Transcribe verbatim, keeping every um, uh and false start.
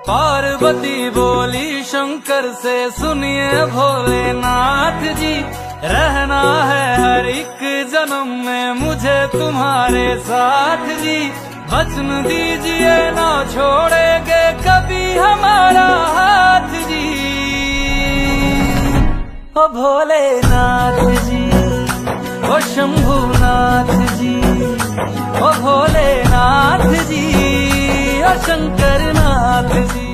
पार्वती बोली शंकर से, सुनिए भोलेनाथ जी, रहना है हर एक जन्म में मुझे तुम्हारे साथ जी। वचन दीजिए ना छोड़ेंगे कभी हमारा हाथ जी। ओ भोलेनाथ जी, ओ शंभुनाथ जी, ओ भोलेनाथ जी, ओ शंकरनाथ जी।